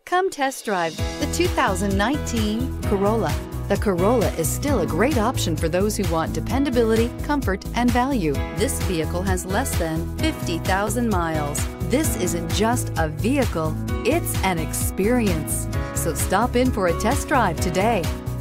Come test drive the 2019 Corolla. The Corolla is still a great option for those who want dependability, comfort, and value. This vehicle has less than 50,000 miles. This isn't just a vehicle, it's an experience. So stop in for a test drive today.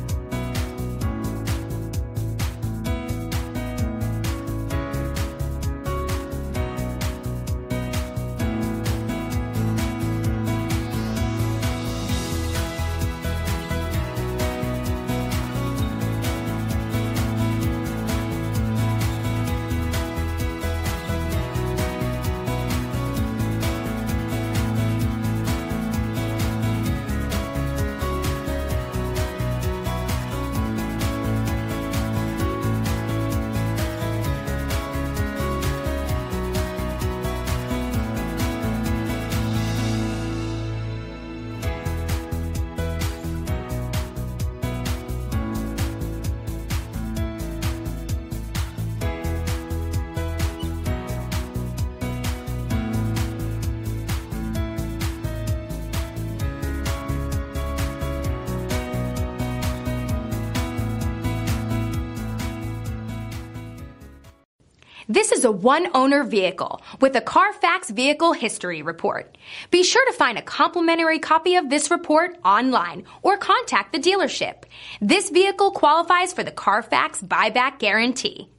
This is a one-owner vehicle with a CARFAX Vehicle History Report. Be sure to find a complimentary copy of this report online or contact the dealership. This vehicle qualifies for the CARFAX Buyback Guarantee.